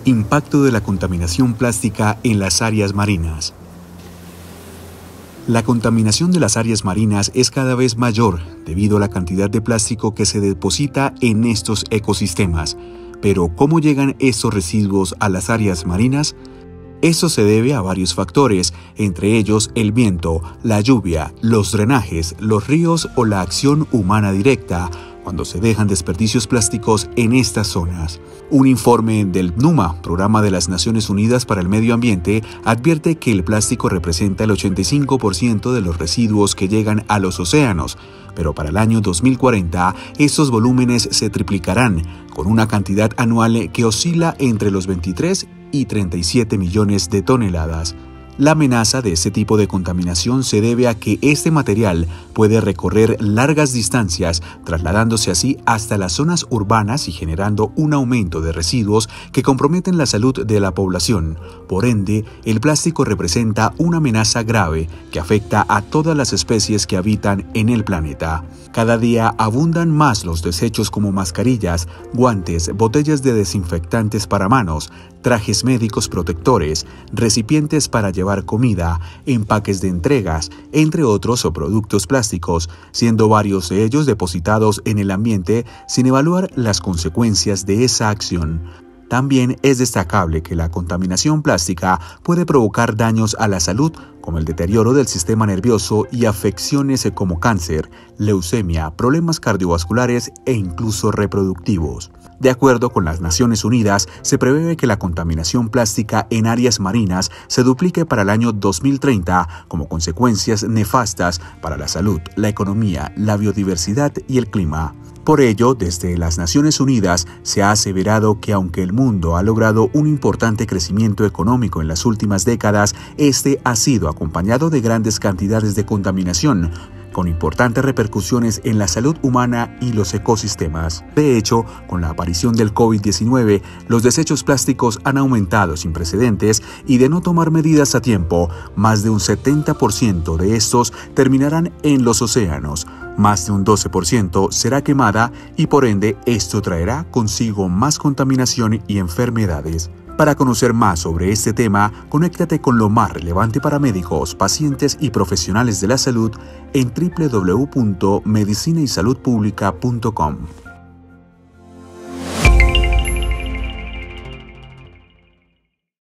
Impacto de la contaminación plástica en las áreas marinas. La contaminación de las áreas marinas es cada vez mayor debido a la cantidad de plástico que se deposita en estos ecosistemas. Pero, ¿cómo llegan estos residuos a las áreas marinas? Esto se debe a varios factores, entre ellos el viento, la lluvia, los drenajes, los ríos o la acción humana directa, cuando se dejan desperdicios plásticos en estas zonas. Un informe del PNUMA, Programa de las Naciones Unidas para el Medio Ambiente, advierte que el plástico representa el 85% de los residuos que llegan a los océanos, pero para el año 2040 estos volúmenes se triplicarán, con una cantidad anual que oscila entre los 23 y 37 millones de toneladas. La amenaza de este tipo de contaminación se debe a que este material puede recorrer largas distancias, trasladándose así hasta las zonas urbanas y generando un aumento de residuos que comprometen la salud de la población. Por ende, el plástico representa una amenaza grave que afecta a todas las especies que habitan en el planeta. Cada día abundan más los desechos como mascarillas, guantes, botellas de desinfectantes para manos, trajes médicos protectores, recipientes para llevar comida, empaques de entregas, entre otros productos plásticos, siendo varios de ellos depositados en el ambiente sin evaluar las consecuencias de esa acción. También es destacable que la contaminación plástica puede provocar daños a la salud, como el deterioro del sistema nervioso y afecciones como cáncer, leucemia, problemas cardiovasculares e incluso reproductivos. De acuerdo con las Naciones Unidas, se prevé que la contaminación plástica en áreas marinas se duplique para el año 2030 como consecuencias nefastas para la salud, la economía, la biodiversidad y el clima. Por ello, desde las Naciones Unidas se ha aseverado que aunque el mundo ha logrado un importante crecimiento económico en las últimas décadas, este ha sido acompañado de grandes cantidades de contaminación, con importantes repercusiones en la salud humana y los ecosistemas. De hecho, con la aparición del COVID-19, los desechos plásticos han aumentado sin precedentes y de no tomar medidas a tiempo, más de un 70% de estos terminarán en los océanos. Más de un 12% será quemada y por ende esto traerá consigo más contaminación y enfermedades. Para conocer más sobre este tema, conéctate con lo más relevante para médicos, pacientes y profesionales de la salud en www.medicinaysaludpublica.com.